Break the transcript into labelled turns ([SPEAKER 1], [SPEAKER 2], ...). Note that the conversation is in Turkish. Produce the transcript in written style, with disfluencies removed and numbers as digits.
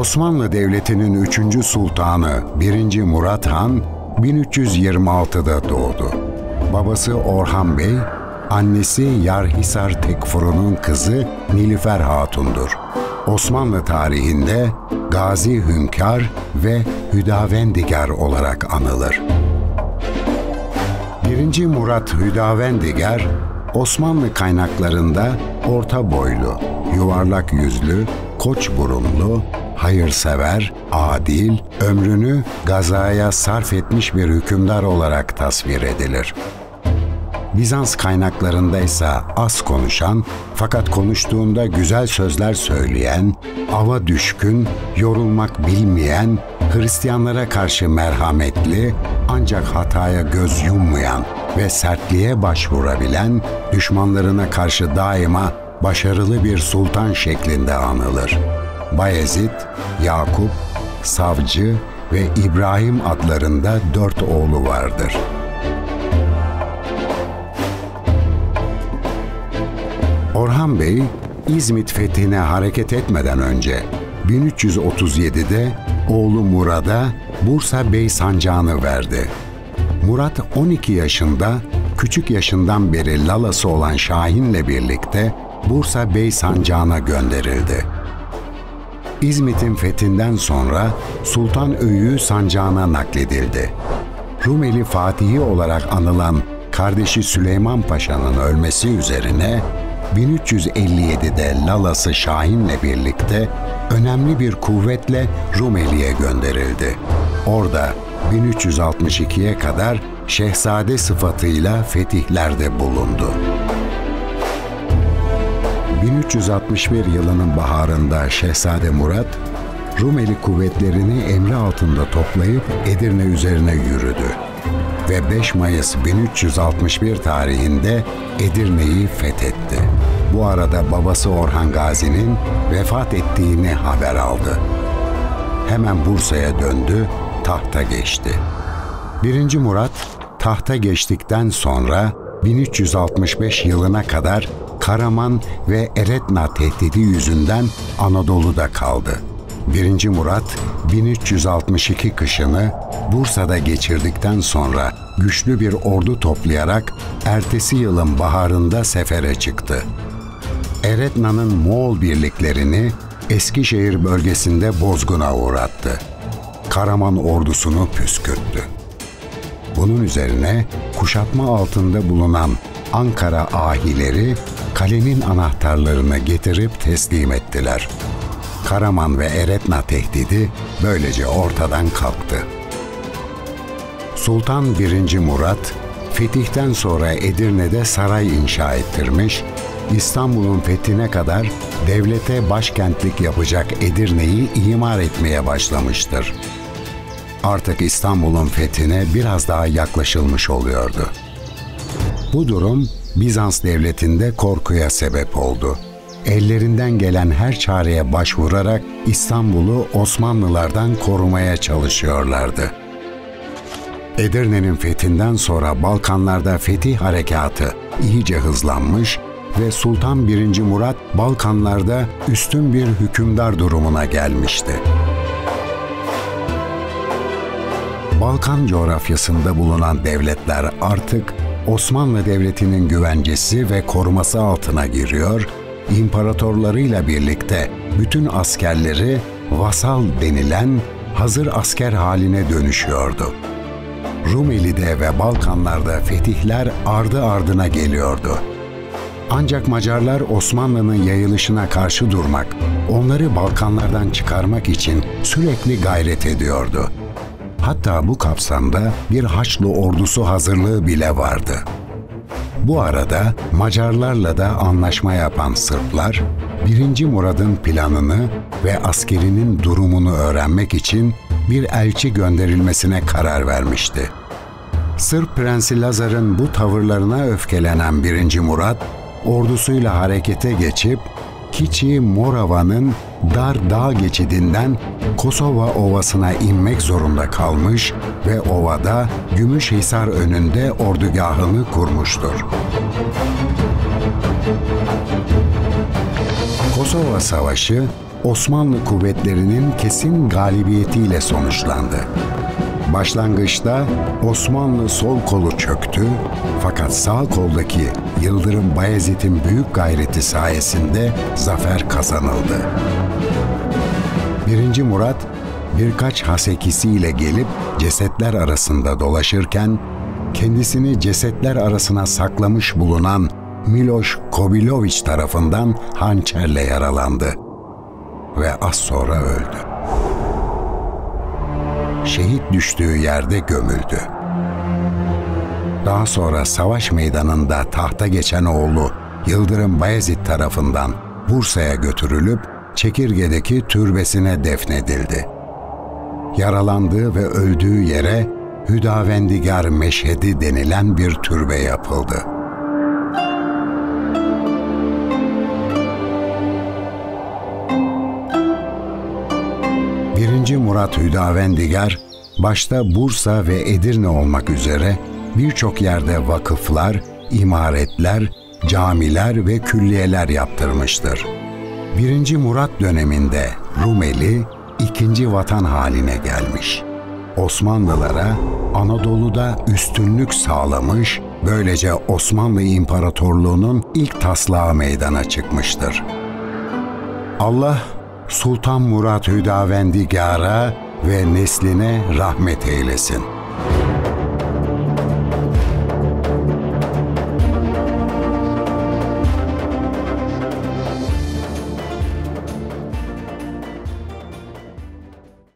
[SPEAKER 1] Osmanlı Devleti'nin 3. Sultanı 1. Murat Han 1326'da doğdu. Babası Orhan Bey, annesi Yarhisar Tekfuru'nun kızı Nilüfer Hatun'dur. Osmanlı tarihinde Gazi Hünkâr ve Hüdavendigar olarak anılır. 1. Murat Hüdavendigar, Osmanlı kaynaklarında orta boylu, yuvarlak yüzlü, koç burunlu, hayırsever, adil, ömrünü gazaya sarf etmiş bir hükümdar olarak tasvir edilir. Bizans kaynaklarında ise az konuşan fakat konuştuğunda güzel sözler söyleyen, ava düşkün, yorulmak bilmeyen, Hristiyanlara karşı merhametli ancak hataya göz yummayan ve sertliğe başvurabilen, düşmanlarına karşı daima başarılı bir sultan şeklinde anılır. Bayezid, Yakup, Savcı ve İbrahim adlarında 4 oğlu vardır. Orhan Bey, İzmit fethine hareket etmeden önce 1337'de oğlu Murad'a Bursa Bey sancağını verdi. Murat 12 yaşında, küçük yaşından beri lalası olan Şahin'le birlikte Bursa Bey sancağına gönderildi. İzmit'in fethinden sonra Sultan Öyü sancağına nakledildi. Rumeli Fatihi olarak anılan kardeşi Süleyman Paşa'nın ölmesi üzerine 1357'de lalası Şahin'le birlikte önemli bir kuvvetle Rumeli'ye gönderildi. Orada 1362'ye kadar şehzade sıfatıyla fetihlerde bulundu. 1361 yılının baharında Şehzade Murat, Rumeli kuvvetlerini emri altında toplayıp Edirne üzerine yürüdü ve 5 Mayıs 1361 tarihinde Edirne'yi fethetti. Bu arada babası Orhan Gazi'nin vefat ettiğini haber aldı. Hemen Bursa'ya döndü, tahta geçti. 1. Murat, tahta geçtikten sonra 1365 yılına kadar Karaman ve Eretna tehdidi yüzünden Anadolu'da kaldı. 1. Murat, 1362 kışını Bursa'da geçirdikten sonra güçlü bir ordu toplayarak ertesi yılın baharında sefere çıktı. Eretna'nın Moğol birliklerini Eskişehir bölgesinde bozguna uğrattı. Karaman ordusunu püskürttü. Bunun üzerine kuşatma altında bulunan Ankara ahileri kalenin anahtarlarını getirip teslim ettiler. Karaman ve Eretna tehdidi böylece ortadan kalktı. Sultan 1. Murat, fetihten sonra Edirne'de saray inşa ettirmiş, İstanbul'un fethine kadar devlete başkentlik yapacak Edirne'yi imar etmeye başlamıştır. Artık İstanbul'un fethine biraz daha yaklaşılmış oluyordu. Bu durum Bizans devletinde korkuya sebep oldu. Ellerinden gelen her çareye başvurarak İstanbul'u Osmanlılardan korumaya çalışıyorlardı. Edirne'nin fethinden sonra Balkanlarda fetih harekatı iyice hızlanmış ve Sultan 1. Murat Balkanlarda üstün bir hükümdar durumuna gelmişti. Balkan coğrafyasında bulunan devletler artık Osmanlı Devleti'nin güvencesi ve koruması altına giriyor, imparatorlarıyla birlikte bütün askerleri vasal denilen hazır asker haline dönüşüyordu. Rumeli'de ve Balkanlarda fetihler ardı ardına geliyordu. Ancak Macarlar Osmanlı'nın yayılışına karşı durmak, onları Balkanlardan çıkarmak için sürekli gayret ediyordu. Hatta bu kapsamda bir Haçlı ordusu hazırlığı bile vardı. Bu arada Macarlarla da anlaşma yapan Sırplar, 1. Murad'ın planını ve askerinin durumunu öğrenmek için bir elçi gönderilmesine karar vermişti. Sırp Prensi Lazar'ın bu tavırlarına öfkelenen 1. Murat, ordusuyla harekete geçip Kiçi Morava'nın dar dağ geçidinden Kosova Ovası'na inmek zorunda kalmış ve ovada Gümüşhisar önünde ordugahını kurmuştur. Kosova Savaşı Osmanlı kuvvetlerinin kesin galibiyetiyle sonuçlandı. Başlangıçta Osmanlı sol kolu çöktü, fakat sağ koldaki Yıldırım Bayezid'in büyük gayreti sayesinde zafer kazanıldı. 1. Murat birkaç hasekisiyle gelip cesetler arasında dolaşırken kendisini cesetler arasına saklamış bulunan Miloš Kobilović tarafından hançerle yaralandı ve az sonra öldü. Şehit düştüğü yerde gömüldü. Daha sonra savaş meydanında tahta geçen oğlu Yıldırım Bayezid tarafından Bursa'ya götürülüp Çekirge'deki türbesine defnedildi. Yaralandığı ve öldüğü yere Hüdavendigar Meşhedi denilen bir türbe yapıldı. I. Murat Hüdavendigar, başta Bursa ve Edirne olmak üzere birçok yerde vakıflar, imaretler, camiler ve külliyeler yaptırmıştır. 1. Murat döneminde Rumeli, ikinci vatan haline gelmiş. Osmanlılara Anadolu'da üstünlük sağlamış, böylece Osmanlı İmparatorluğu'nun ilk taslağı meydana çıkmıştır. Allah, Sultan Murat Hüdavendigar'a ve nesline rahmet eylesin.